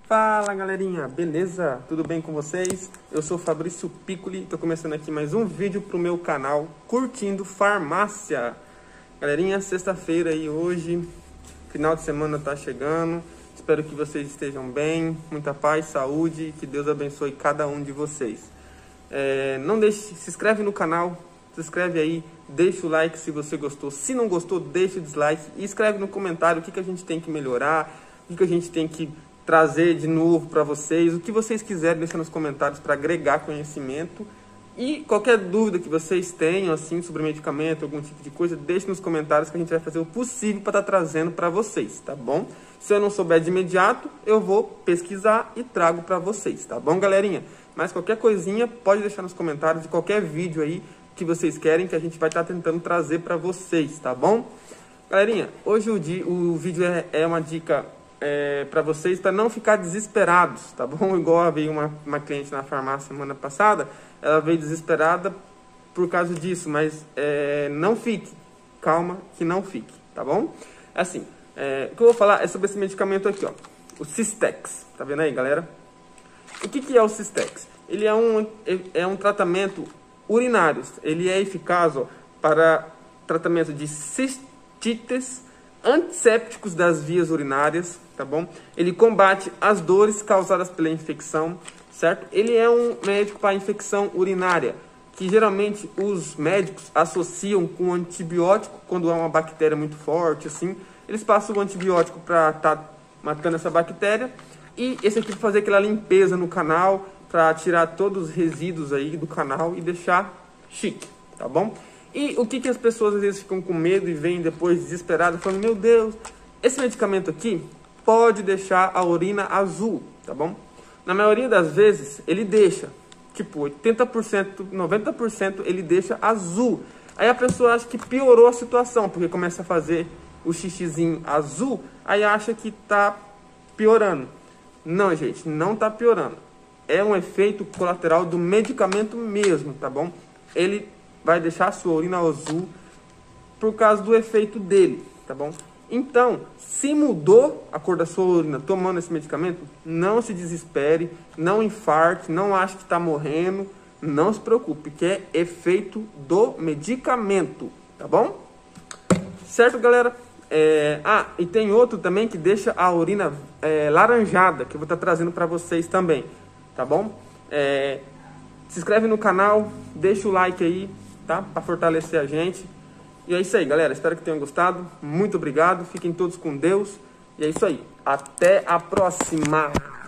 Fala galerinha, beleza? Tudo bem com vocês? Eu sou Fabrício Piccoli, tô começando aqui mais um vídeo pro meu canal Curtindo Farmácia. Galerinha, sexta-feira aí hoje, final de semana tá chegando, espero que vocês estejam bem, muita paz, saúde, que Deus abençoe cada um de vocês. Não deixe, se inscreve no canal, se inscreve aí, deixa o like se você gostou, se não gostou, deixa o dislike e escreve no comentário o que a gente tem que melhorar, o que a gente tem que trazer de novo para vocês, o que vocês quiserem, deixa nos comentários para agregar conhecimento. E qualquer dúvida que vocês tenham assim sobre medicamento, algum tipo de coisa, deixe nos comentários que a gente vai fazer o possível para estar trazendo para vocês, tá bom? Se eu não souber de imediato, eu vou pesquisar e trago para vocês, tá bom, galerinha? Mas qualquer coisinha, pode deixar nos comentários de qualquer vídeo aí que vocês querem, que a gente vai estar tentando trazer para vocês, tá bom? Galerinha, hoje o vídeo é uma dica para vocês, para não ficar desesperados, tá bom? Igual veio uma cliente na farmácia semana passada, ela veio desesperada por causa disso, mas não fique, calma que não fique, tá bom? Assim, o que eu vou falar é sobre esse medicamento aqui, ó, o Cistex, tá vendo aí, galera? O que é o Cistex? Ele é um tratamento urinário, ele é eficaz, ó, para tratamento de cistites, antissépticos das vias urinárias, tá bom? Ele combate as dores causadas pela infecção, certo? Ele é um médico para infecção urinária, que geralmente os médicos associam com antibiótico quando há uma bactéria muito forte, assim. Eles passam o antibiótico para estar matando essa bactéria, e esse aqui para fazer aquela limpeza no canal, para tirar todos os resíduos aí do canal e deixar chique, tá bom? E o que as pessoas às vezes ficam com medo e vêm depois desesperadas falando, meu Deus, esse medicamento aqui pode deixar a urina azul, tá bom? Na maioria das vezes ele deixa, tipo 80%, 90% ele deixa azul. Aí a pessoa acha que piorou a situação, porque começa a fazer o xixizinho azul, aí acha que tá piorando. Não, gente, não tá piorando. É um efeito colateral do medicamento mesmo, tá bom? Ele vai deixar a sua urina azul por causa do efeito dele, tá bom? Então, se mudou a cor da sua urina tomando esse medicamento, não se desespere, não infarte, não ache que está morrendo, não se preocupe, que é efeito do medicamento, tá bom? Certo, galera? E tem outro também que deixa a urina laranjada, que eu vou estar trazendo para vocês também, tá bom? Se inscreve no canal, deixa o like aí, tá? Para fortalecer a gente. E é isso aí, galera. Espero que tenham gostado. Muito obrigado. Fiquem todos com Deus. E é isso aí. Até a próxima.